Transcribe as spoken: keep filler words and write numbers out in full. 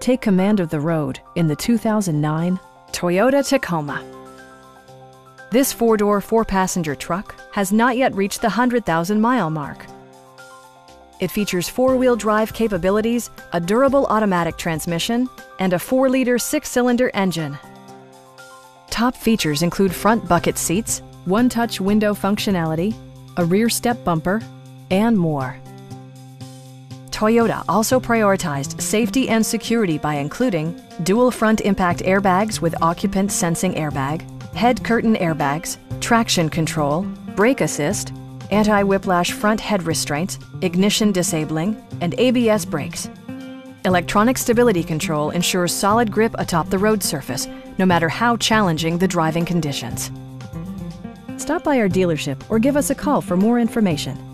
Take command of the road in the two thousand nine Toyota Tacoma. This four-door, four-passenger truck has not yet reached the one hundred thousand mile mark. It features four-wheel drive capabilities, a durable automatic transmission, and a four liter six-cylinder engine. Top features include front bucket seats, one-touch window functionality, a rear step bumper, and more. Toyota also prioritized safety and security by including dual front impact airbags with occupant sensing airbag, head curtain airbags, traction control, brake assist, anti-whiplash front head restraints, ignition disabling, and A B S brakes. Electronic stability control ensures solid grip atop the road surface, no matter how challenging the driving conditions. Stop by our dealership or give us a call for more information.